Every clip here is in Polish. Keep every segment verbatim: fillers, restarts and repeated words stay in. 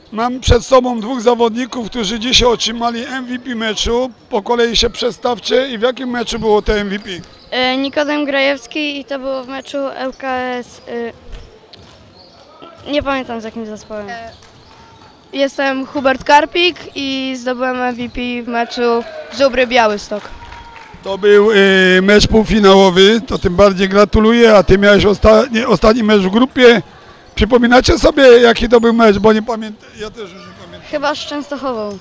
Mam przed sobą dwóch zawodników, którzy dzisiaj otrzymali M V P meczu. Po kolei się przedstawcie i w jakim meczu było to M V P? E, Nikodem Grajewski i to było w meczu L K S. E, nie pamiętam z jakim zespołem. Jestem Hubert Karpik i zdobyłem M V P w meczu Żubry Białystok. To był y, mecz półfinałowy, to tym bardziej gratuluję, a ty miałeś ostatni, ostatni mecz w grupie. Przypominacie sobie, jaki to był mecz, bo nie pamiętam, ja też już nie pamiętam. Chyba z Częstochową.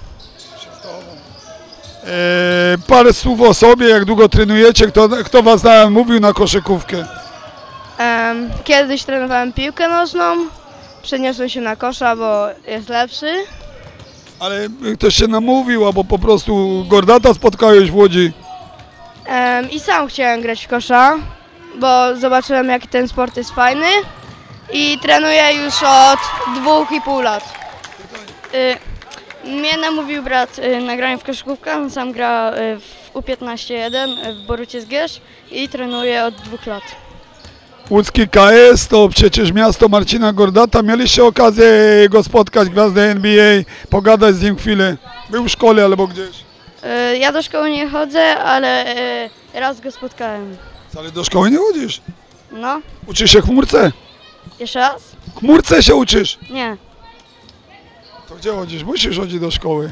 E, parę słów o sobie, jak długo trenujecie, kto, kto was namówił na koszykówkę? Um, kiedyś trenowałem piłkę nożną, przeniosłem się na kosza, bo jest lepszy. Ale ktoś się namówił, albo po prostu Gordata spotkałeś w Łodzi? Um, I sam chciałem grać w kosza, bo zobaczyłem, jaki ten sport jest fajny i trenuję już od dwóch i pół lat. Y, mnie namówił brat y, na granie w koszykówkę, on sam gra y, w U piętnaście jeden w Borucie Zgierz i trenuje od dwóch lat. Łódzki K S to przecież miasto Marcina Gordata. Mieliście okazję go spotkać, gwiazdę N B A, pogadać z nim chwilę. Był w szkole albo gdzieś. Y, ja do szkoły nie chodzę, ale y, raz go spotkałem. Ale do szkoły nie chodzisz? No, Uczysz się chmurce? jeszcze raz? Chmurce się uczysz? Nie. To gdzie chodzisz? Musisz chodzić do szkoły.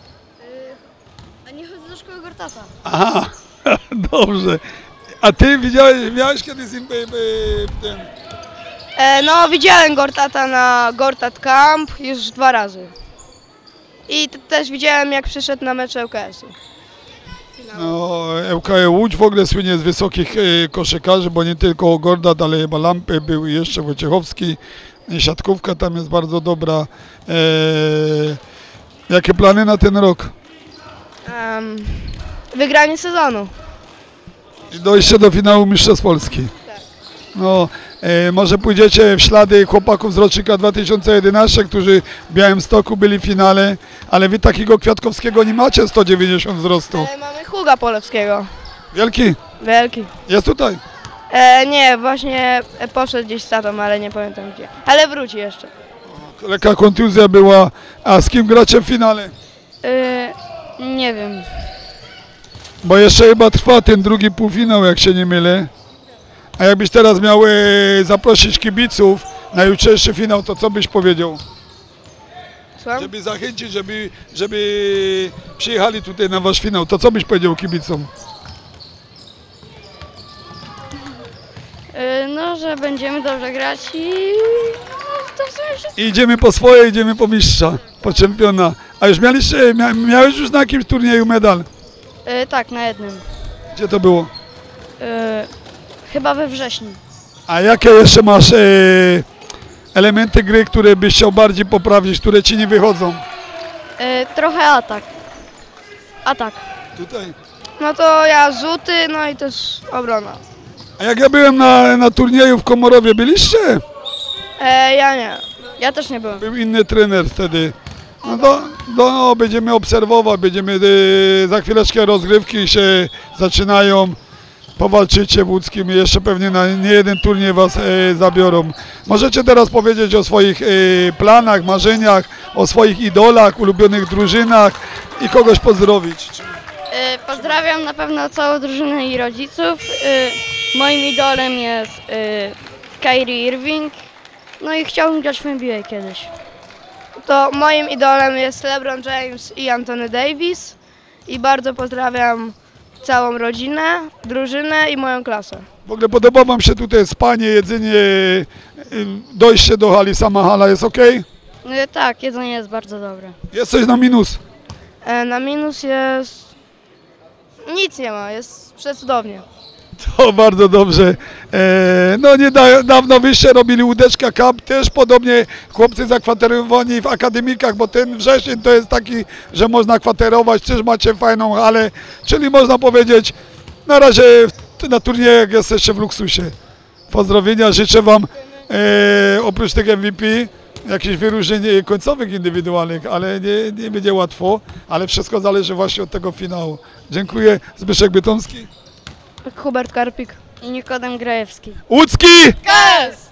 A nie chodzę do szkoły Gortata. Aha, dobrze. A ty widziałeś, miałeś kiedyś z nim y, y, ten... E, no, widziałem Gortata na Gortat Camp już dwa razy. I t- też widziałem, jak przyszedł na mecz L K S-u. No, L K S Łódź w ogóle słynie z wysokich y, koszykarzy, bo nie tylko Gordat, ale chyba Lampy, był jeszcze Wojciechowski. Siatkówka tam jest bardzo dobra. E, jakie plany na ten rok? Um, wygranie sezonu. I dojście do finału Mistrzostw Polski. Tak. No, e, może pójdziecie w ślady chłopaków z rocznika dwa tysiące jedenastego, którzy w Białymstoku byli w finale, ale wy takiego Kwiatkowskiego nie macie sto dziewięćdziesiąt wzrostu. Ale mamy Huga Polewskiego. Wielki? Wielki. Jest tutaj? E, nie, właśnie poszedł gdzieś z tatą, ale nie pamiętam gdzie. Ale wróci jeszcze. Lekka kontuzja była. A z kim gracie w finale? Y, nie wiem. Bo jeszcze chyba trwa ten drugi półfinał, jak się nie mylę. A jakbyś teraz miał e, zaprosić kibiców na jutrzejszy finał, to co byś powiedział? Słucham? Żeby zachęcić, żeby, żeby przyjechali tutaj na wasz finał, to co byś powiedział kibicom? Y, no, że będziemy dobrze grać i no, to w sumie wszystko. I idziemy po swoje, idziemy po mistrza, po czempiona. A już miałeś, mia, miałeś już na jakimś turnieju medal? Y, tak, na jednym. Gdzie to było? Y, chyba we wrześniu. A jakie jeszcze masz e, elementy gry, które byś chciał bardziej poprawić, które ci nie wychodzą? Y, trochę atak. Atak. Tutaj. No to ja rzuty, no i też obrona. A jak ja byłem na, na turnieju w Komorowie, byliście? E, ja nie. Ja też nie byłem. Był inny trener wtedy. No to no, no, będziemy obserwować, będziemy y, za chwileczkę rozgrywki się zaczynają. Powalczycie w Łódzkim i jeszcze pewnie na nie jeden turniej was y, zabiorą. Możecie teraz powiedzieć o swoich y, planach, marzeniach, o swoich idolach, ulubionych drużynach i kogoś pozdrowić. Y, pozdrawiam na pewno całą drużynę i rodziców. Y, moim idolem jest y, Kyrie Irving. No i chciałbym grać w N B A kiedyś. To moim idolem jest LeBron James i Anthony Davis. I bardzo pozdrawiam całą rodzinę, drużynę i moją klasę. W ogóle podoba wam się tutaj spanie, jedzenie, y, dojście do hali, sama hala jest ok? Y, tak, jedzenie jest bardzo dobre. Jest coś na minus? E, na minus jest... Nic nie ma, jest przecudownie. To bardzo dobrze. E, no niedawno wyście robili Łódeczka Cup, też podobnie chłopcy zakwaterowani w akademikach, bo ten wrzesień to jest taki, że można kwaterować, też macie fajną halę, czyli można powiedzieć, na razie na turniejach jesteście w luksusie. Pozdrowienia, życzę wam e, oprócz tych M V P jakichś wyróżnień końcowych indywidualnych, ale nie, nie będzie łatwo, ale wszystko zależy właśnie od tego finału. Dziękuję. Zbyszek Bytomski. Hubert Karpik. I Nikodem Grajewski. Łódzki! K S!